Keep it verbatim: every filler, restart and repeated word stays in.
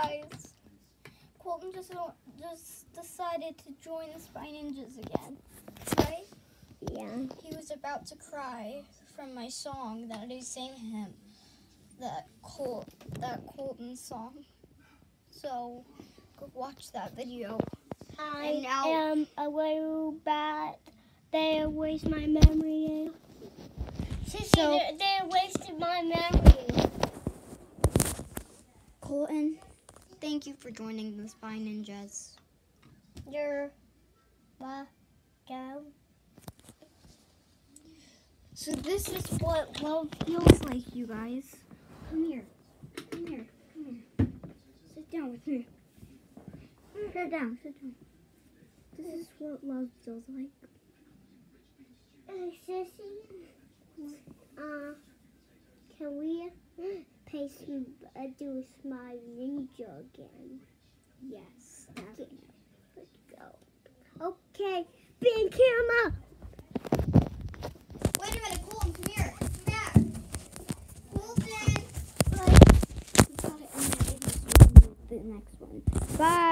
guys, Colton just just decided to join the Spy Ninjas again, right? Yeah. He was about to cry from my song that I sang him, that Col that Colton song. So go watch that video. I now, am a little bad. They erased my memory. So they, they wasted my memory. Colton, thank you for joining the Spy Ninjas. You're welcome. So this is what love feels like, you guys. Come here. Come here. Come here. Sit down with me. Sit down. Sit down. This is what love feels like. Hey, Sissy. Uh, can we pay some, uh, do my ninja again? Yes. Okay. Let's go. Okay. Big camera. Wait a minute, Colton, come here. Come back. Colton. We gotta end the video so we can do the next one. Bye.